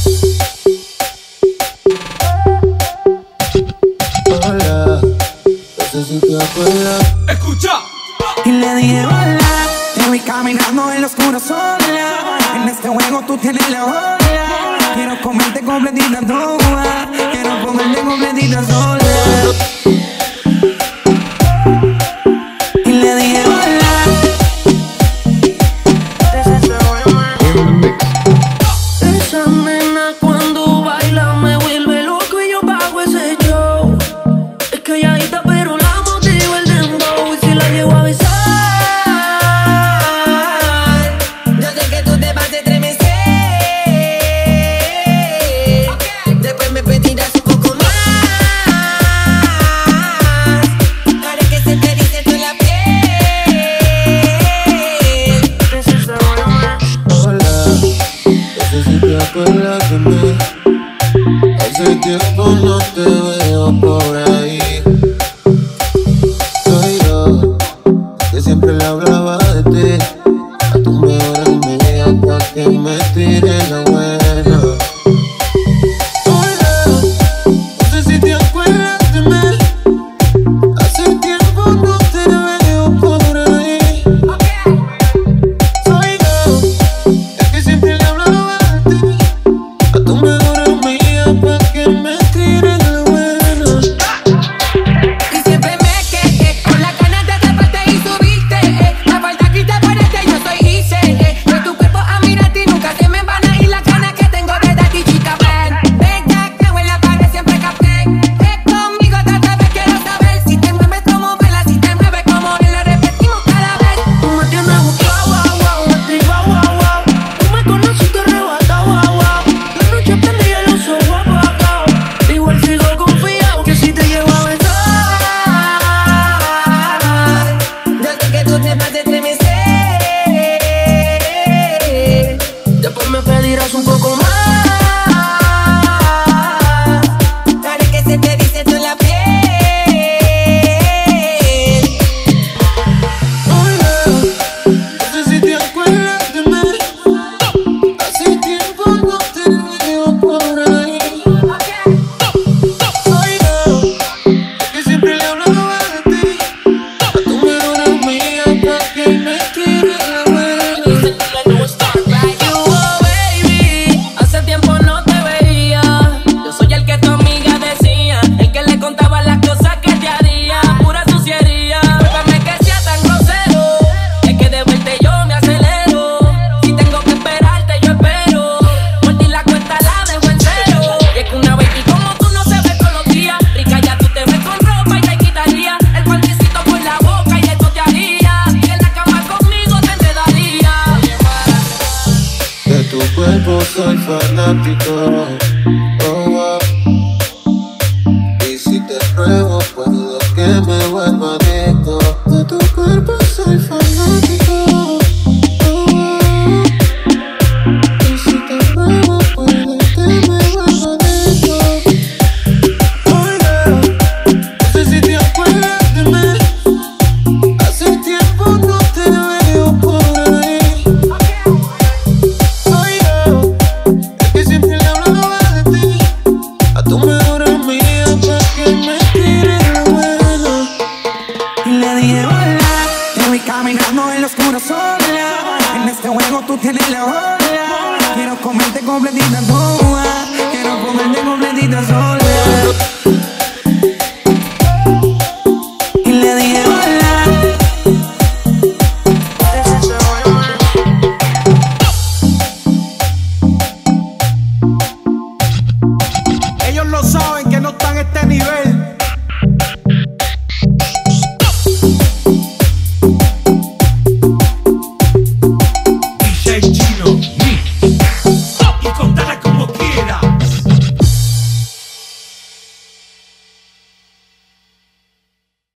Hola, no sé si te acuerdas. Escucha. Y le dije hola, te voy caminando en la oscura sola. En este juego tú tienes la bola. Quiero comerte completita toda. Quiero comerte completita sola. Y le dije hola. Esa nena cuando baila me vuelve loco y yo pago ese show. Es calladita pero la motiva el dembow. Y si la llevo a besar, yo sé que tú te vas a estremecer. Después me pedirás un poco más. Para que se te erice toda la piel. Hola, no sé si te acuerdas de mí. Hace tiempo no te veo por ahí. Soy yo, que siempre le hablaba de ti. A tu mejor amiga pa' que me tire la buena. Hola, no sé si te acuerdas de mí. Hace tiempo no te veo por ahí. Soy yo, el que siempre le hablaba de ti. A tu mejor amiga pa' que me tire la buena. Y siempre me quedé con la ganas de atraparte y subirte. La falta que te parece, yo soy hice. De tu cuerpo a mirarte y nunca se me van a ir las ganas que tengo de darte, chica. Ven, ya que en la pared siempre capté. Es conmigo otra vez, quiero saber si te mueves como vela, si te mueves como él, lo repetimos cada vez. tú me tienes buscado, wow, wow, activa, wow, wow. Tú me conoces y te arrebata, wow, wow. La noche prendí los ojos apagados. Igual sigo confiado que si te llevo a besar. Yo sé que tú te vas a estremecer. Después me pedirás un poco más. Para que se te erice toda la piel. Hola, no sé si te acuerdas de mí. Hace tiempo no te veo por ahí. Soy yo, el que siempre le hablaba de ti. A tu mejor amiga pa' que me tire la buena. Oh, baby, hace tiempo no te veía. Yo soy el que tu amiga decía, el que le contaba las cosas que te haría. Pura suciería, perdóname que sea tan grosero. Es que de verte yo me acelero. Si tengo que esperarte, yo espero. Por ti la cuenta la dejo en cero. Y es que una baby como tú no se ve todos los días. Rica ya tú te ves con ropa y te quitaría el pantisito por la boca y esto te haría. Y en la cama conmigo te enredaría. De tu cuerpo soy fanático. Oh, wow. Y si te pruebo, puedo que me vuelva adicto. De tu cuerpo soy fanático. Oh, wow. Y si te pruebo, puedo que me vuelva adicto. Hola, no sé si te acuerdas de mí. Hace tiempo no te veo por ahí. Soy yo, el que siempre le hablaba de ti. A tu mejor amiga pa' que me tire la buena. Y le dije hola, te voy caminando en la oscura sola. En este juego tú tienes la bola. Quiero comerte completita toda. Quiero comerte completita sola. Y le dije hola. Ellos lo saben que no están a este nivel.